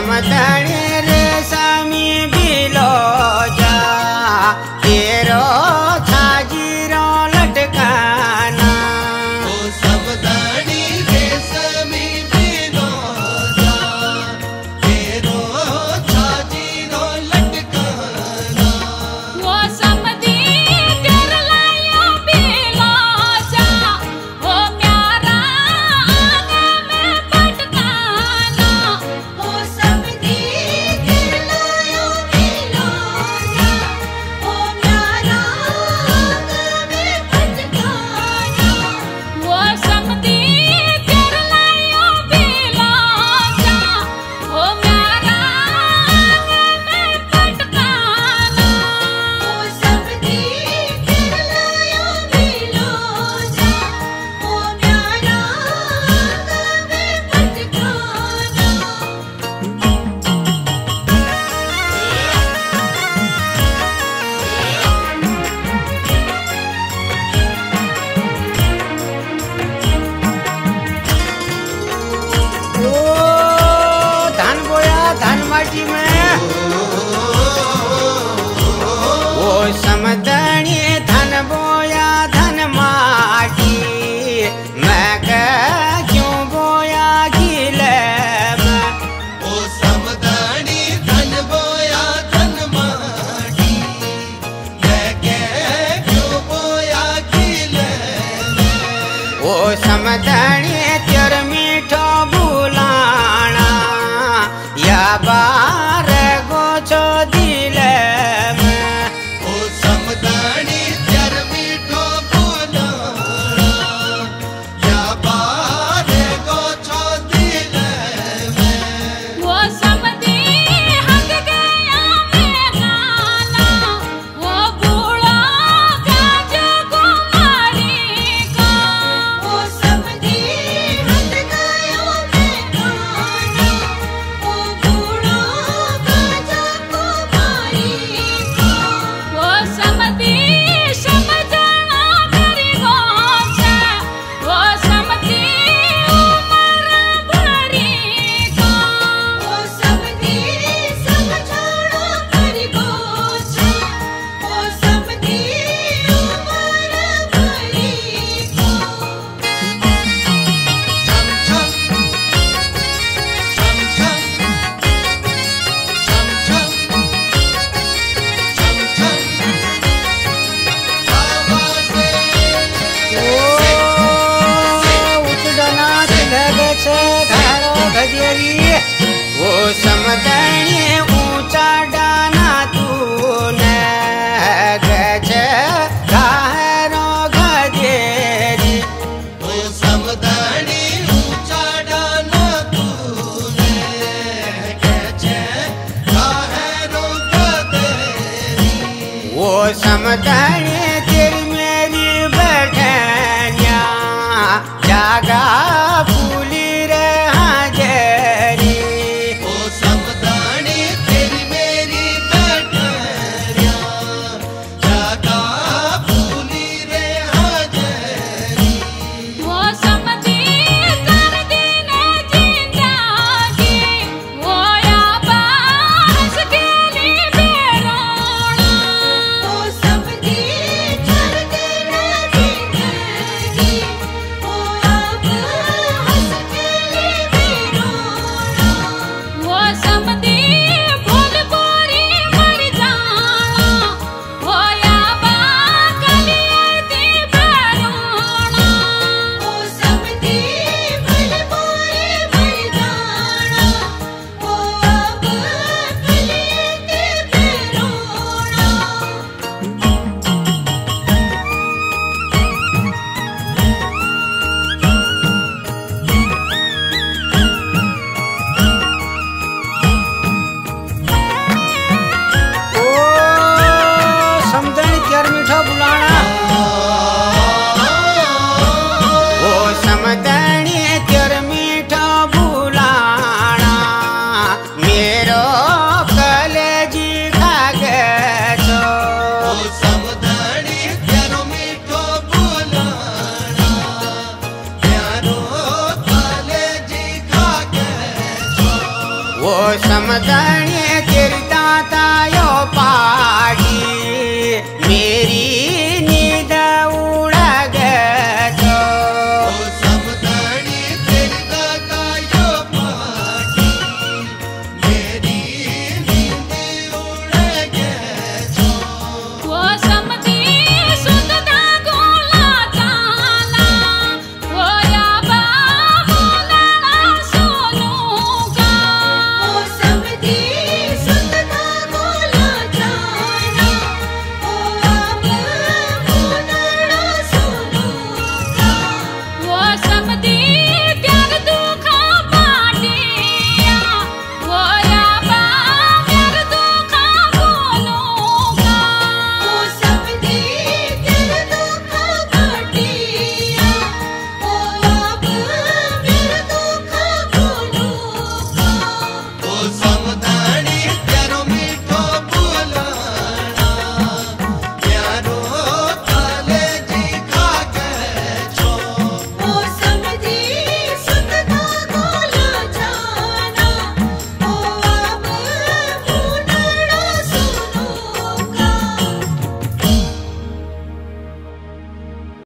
समदणी रे सामी बिलो जा तेरो छाजीरो लटकाना। ओ समदणी रे सामी बिलो जा तेरो छाजीरो लटकाना। वो समदी कर लायो बिलो जा वो म्यारा आगे में पटकाना। वो समदी कर लायो बिलो जा वो म्यारा आगे में पटकाना। वो समदी कर लायो बिलो जा वो म्यारा आगे में पटकाना। वो समदी कर लायो बिलो जा वो म्यारा आगे में ओ धान बोया धान माटी में ओ समदणी धान बोया धान माटी मैं कह क्यों बोया गीले में। ओ समदणी धन बोया धन माटी मैं कह क्यों बोया खिले में। ओ समदणी तेर मीठो बुलाना या बार गोचो दिले में। ओ समदणी जर मीठो बोलाना या बारे गोछो दिले में। वो समदी हंग गया मैं गाना। वो बूढ़ा गाज कुमारी का। वो समदी हंग गया मैं गाना। वो बूढ़ा गाज कुमारी का। वो समदी समझना मेरी गोचा। वो समदी उमर भरी का। वो समदी समझना मेरी गोचा। वो समदी उमर भरी का। छम छम आवाज़े उचडनाथ लगे छे घारो गजेरी। वो समदणी ऊंचा डाना तूने गजे घारो गजेरी। ओ समदणी ऊंचा डाना तूने कैचे काहेरो कदेरी। वो समदणी तेरी मेरी बैठनिया जागा फूली रे हाजरी। ओ समदणी तेरी मेरी बैठनिया जागा फूली रे हाजरी। वो समदी कर दीने जिंदगी। वो या बास गेली बेरोना। वो समदी कर दीने जिंदगी। वो अब समदण